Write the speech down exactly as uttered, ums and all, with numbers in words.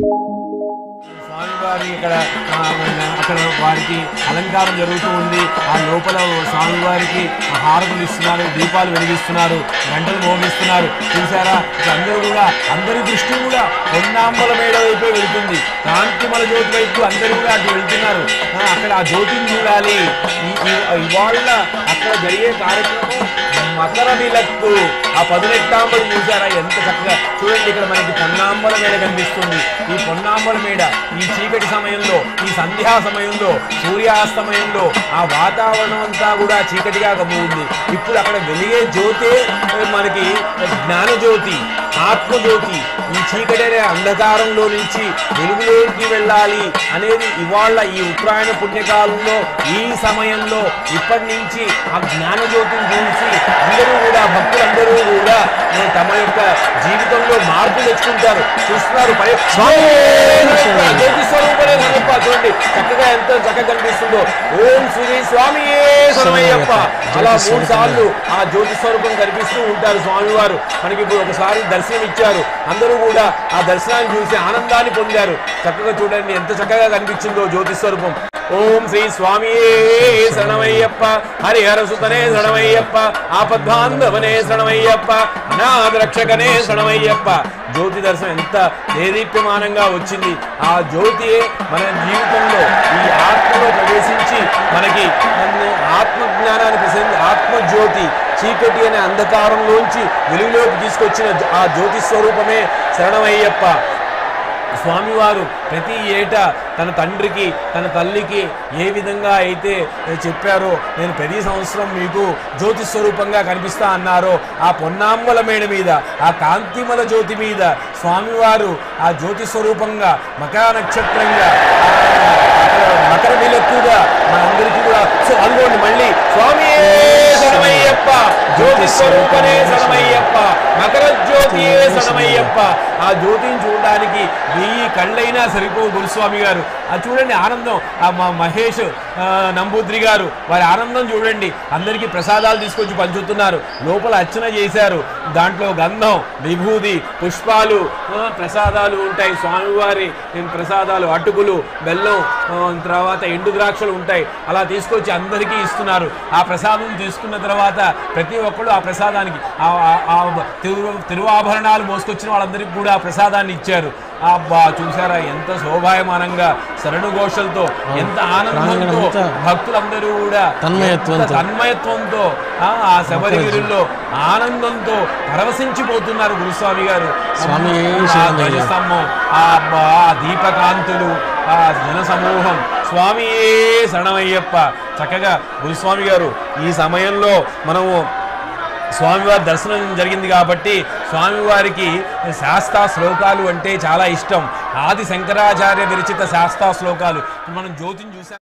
స్వామివారి ఇక్కడ అక్కడ వారికి అలంకారం జరుగుతూ ఉంది. ఆ లోపల స్వామివారికి హారతులు ఇస్తున్నారు, దీపాలు వెలిగిస్తున్నారు, గంటలు మోగిస్తున్నారు. చూసారా, అందరూ కూడా అందరి దృష్టి కూడా పొన్నాంబల మేడ వైపే వెళ్తుంది. కాంతిమల జ్యోతి వైపు అందరూ కూడా అటు వెళ్తున్నారు. అక్కడ ఆ జ్యోతిని చూడాలి. ఇవాళ అక్కడ జరిగే కార్యక్రమం మకర విలక్కు. ఆ పదునెట్టాంబలు చూసారా ఎంత చక్కగా. చూడండి, ఇక్కడ మనకి పొన్నాంబల మేడ కనిపిస్తుంది. ఈ పొన్నాంబల మేడ ఈ చీకటి సమయంలో, ఈ సంధ్యా సమయంలో, సూర్యాస్తమయంలో ఆ వాతావరణం అంతా కూడా చీకటిగా కమ్ముంది. ఇప్పుడు అక్కడ వెలిగే జ్యోతే మనకి జ్ఞానజ్యోతి, ఆత్మజ్యోతి. ఈ చీకటి అనే అంధకారంలో నుంచి వెలుగులోకి వెళ్ళాలి అనేది ఇవాళ ఈ ఉత్తరాయణ పుణ్యకాలంలో ఈ సమయంలో ఇప్పటి నుంచి ఆ జ్ఞానజ్యోతిని చూసి అందరూ కూడా భక్తులందరూ కూడా తమ యొక్క జీవితంలో మార్పు తెచ్చుకుంటారు. చూస్తున్నారు జ్యోతి స్వరూపమే సమయప్ప. చూడండి చక్కగా ఎంత చక్కగా కనిపిస్తుందో. ఓం శ్రీ స్వామియే శరణమయ్యప్ప. అలా మూడు సార్లు ఆ జ్యోతి స్వరూపం కనిపిస్తూ ఉంటారు స్వామివారు. మనకి ఇప్పుడు ఒకసారి దర్శనం ఇచ్చారు. అందరూ కూడా ఆ దర్శనాన్ని చూసి ఆనందాన్ని పొందారు. చక్కగా చూడండి ఎంత చక్కగా కనిపించిందో జ్యోతి స్వరూపం. ఓం శ్రీ స్వామియే శరణమయ్యప్ప. హరిహర సుతనే శరణమయ్యప్ప. ఆపద్బాంధవనే శరణమయ్యప్ప. అనాథ రక్షకనే శరణమయ్యప్ప. జ్యోతి దర్శనం ఎంత దేదీప్యమానంగా వచ్చింది. ఆ జ్యోతియే మన జీవితంలో ఈ ఆత్మలో ప్రవేశించి మనకి ఆత్మజ్ఞానాన్ని ప్రసంగి ఆత్మజ్యోతి చీకటి అనే అంధకారంలోంచి వెలుగులోకి తీసుకొచ్చిన ఆ జ్యోతి స్వరూపమే శరణమయ్యప్ప. స్వామివారు ప్రతి ఏటా తన తండ్రికి తన తల్లికి ఏ విధంగా అయితే చెప్పారో, నేను ప్రతి సంవత్సరం మీకు జ్యోతి స్వరూపంగా కనిపిస్తా అన్నారో, ఆ పొన్నాంబల మేడ మీద ఆ కాంతిమల జ్యోతి మీద స్వామివారు ఆ జ్యోతి స్వరూపంగా మకర నక్షత్రంగా మకర విలక్కుగా మనందరికీ కూడా అనుకోండి. మళ్ళీ స్వామి శరణమయ్యప్ప, జ్యోతి స్వరూపనే శరణమయ్యప్ప, మకర జ్యోతియే శరణమయ్యప్ప. ఆ జ్యోతిని చూడడానికి వెయ్యి కళ్ళైనా సరిపో గురుస్వామి గారు. అది చూడండి ఆనందం. ఆ మా మహేష్ నంబూద్రి గారు వారి ఆనందం చూడండి. అందరికీ ప్రసాదాలు తీసుకొచ్చి పంచుతున్నారు. లోపల అర్చన చేశారు. దాంట్లో గంధం, విభూది, పుష్పాలు, ప్రసాదాలు ఉంటాయి. స్వామివారి ప్రసాదాలు అటుకులు, బెల్లం, తర్వాత ఎండు ద్రాక్షలు ఉంటాయి. అలా తీసుకొచ్చి అందరికీ ఇస్తున్నారు. ఆ ప్రసాదం తీసుకున్న తర్వాత ప్రతి ఒక్కళ్ళు ఆ ప్రసాదానికి తిరు తిరువాభరణాలు మోసుకొచ్చిన వాళ్ళందరికీ కూడా ఆ ప్రసాదాన్ని ఇచ్చారు. అబ్బా చూసారా ఎంత శోభాయమానంగా శరణుఘోషలతో, ఎంత ఆనందంతో భక్తులందరూ కూడా తన్మయత్వంతో ఆ శబరిగిరిలో ఆనందంతో పరవశించిపోతున్నారు గురుస్వామి గారు. ధ్వజస్తంభం, ఆ దీపకాంతులు, ఆ జన సమూహం, స్వామియే శరణమయ్యప్ప. చక్కగా గురుస్వామి గారు ఈ సమయంలో మనము స్వామివారి దర్శనం జరిగింది కాబట్టి స్వామివారికి శాస్త్ర శ్లోకాలు అంటే చాలా ఇష్టం. ఆది శంకరాచార్య విరచిత శాస్త్ర శ్లోకాలు మనం జ్యోతిని చూసాం.